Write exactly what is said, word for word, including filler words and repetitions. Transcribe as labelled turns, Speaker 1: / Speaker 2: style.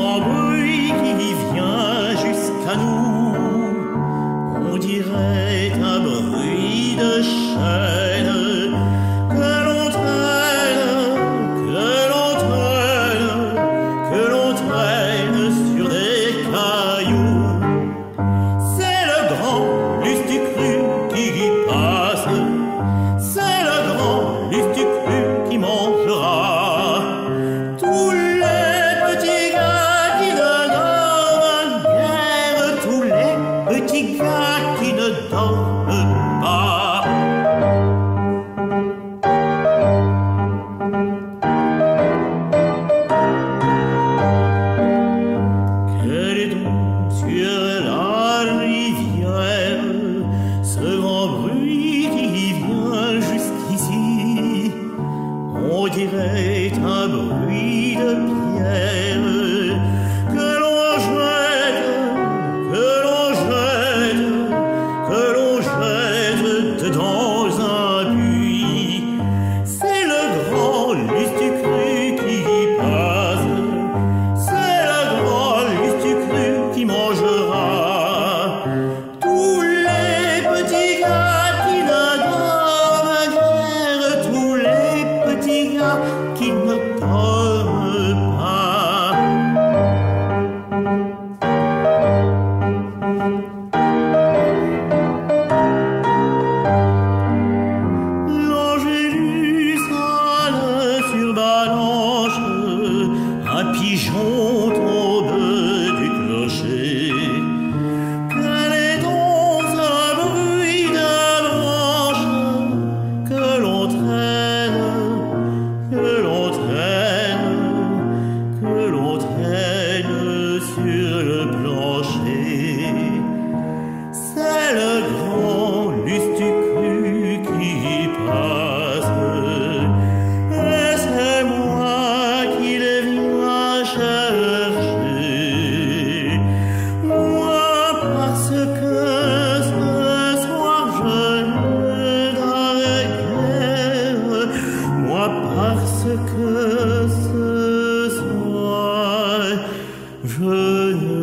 Speaker 1: grand bruit qui vient jusqu'à nous, on dirait un bruit de chaîne que l'on traîne, que l'on traîne, que l'on traîne sur des cailloux. C'est le grand Lustucru qui passe, c'est le grand Lustucru qui mangera tous les petits gars qui ne dorment guère, tous les petits gars qui ne dorment pas. Quel est donc sur la rivière ce grand bruit qui vient jusqu'ici? On dirait un bruit de pierre que l'on jette, que l'on jette, que l'on jette dans un puits. C'est le grand Lustucru qui passe, c'est le grand Lustucru qui mangera tous les petits gars qui ne dorment guère, tous les petits gars qui ne dorment pas. L'Angélus sale sur Balanche, un pigeon tombe du clocher. Quel est donc ce bruit de branche que l'on traîne, que l'on traîne, que l'on traîne sur le plancher? C'est le grand Lustucru qui passe, et c'est moi qui les viens chercher. Moi parce que ce soir je ne dors guère, moi parce que ce soir je ne